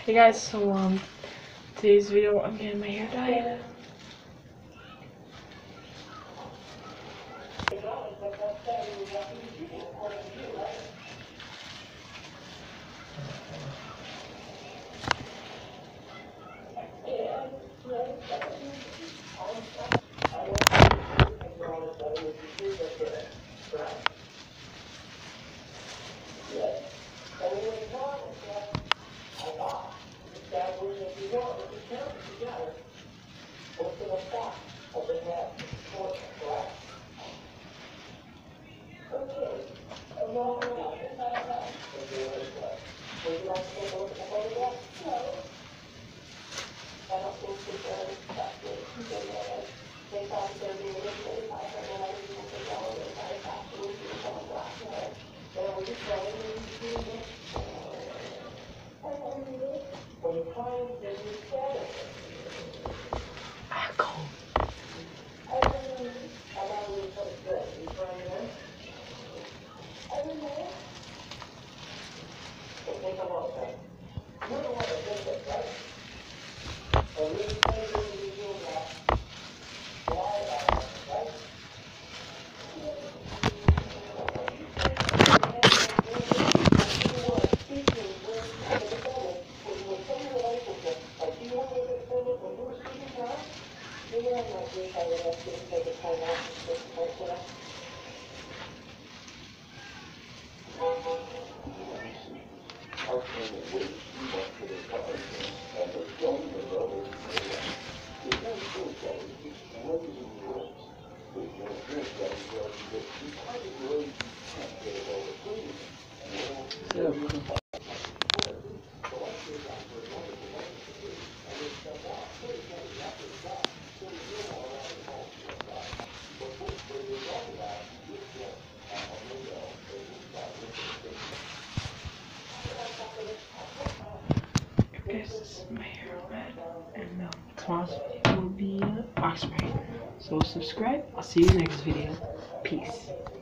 Hey guys, so today's video I'm getting my hair dyed. This is my hair red, and tomorrow's video will be box spray. So subscribe. I'll see you next video. Peace.